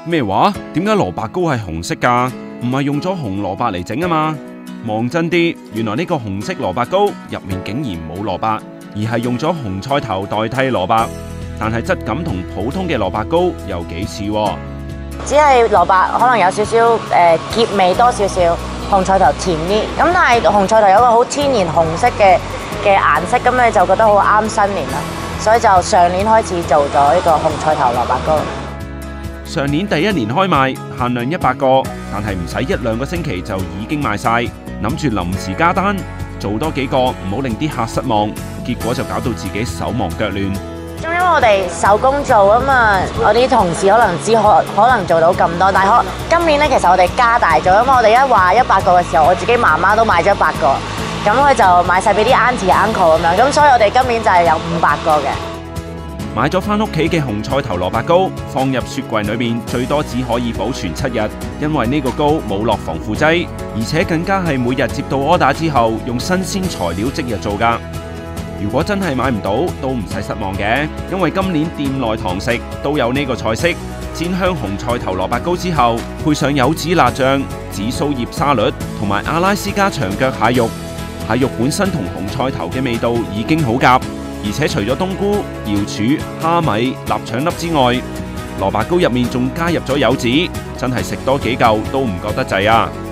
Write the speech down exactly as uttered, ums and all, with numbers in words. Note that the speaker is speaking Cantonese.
咩話？點解蘿蔔糕係紅色㗎？唔係用咗紅蘿蔔嚟整啊嘛？望真啲，原來呢個紅色蘿蔔糕入面竟然冇蘿蔔，而係用咗紅菜頭代替蘿蔔。但係質感同普通嘅蘿蔔糕又幾似喎。 只係蘿蔔可能有少少誒澀味多少少，紅菜頭甜啲。咁但係紅菜頭有個好天然紅色嘅嘅顏色，咁你就覺得好啱新年啦。所以就上年開始做咗呢個紅菜頭蘿蔔糕。 上年第一年開賣，限量一百個，但係唔使一兩個星期就已經賣晒。諗住臨時加單，做多幾個，唔好令啲客失望。結果就搞到自己手忙腳亂。 咁因為我哋手工做啊嘛，我啲同事可能只可可能做到咁多，但係可今年咧其實我哋加大咗，因為我哋一話一百個嘅時候，我自己媽媽都買咗一百個，咁佢就買晒俾啲 auntie uncle 咁樣，咁所以我哋今年就係有五百個嘅。 買咗返屋企嘅紅菜頭蘿蔔糕，放入雪櫃裏面，最多只可以保存七日，因為呢個糕冇落防腐劑，而且更加係每日接到 order 之後，用新鮮材料即日做㗎。如果真係買唔到，都唔使失望嘅，因為今年店內堂食都有呢個菜式，煎香紅菜頭蘿蔔糕之後，配上柚子辣醬、紫蘇葉沙律同埋阿拉斯加長腳蟹肉。蟹肉本身同紅菜頭嘅味道已經好夾，而且除咗冬菇、瑤柱、蝦米、臘腸粒之外，蘿蔔糕入面仲加入咗柚子，真係食多幾嚿都唔覺得滯啊！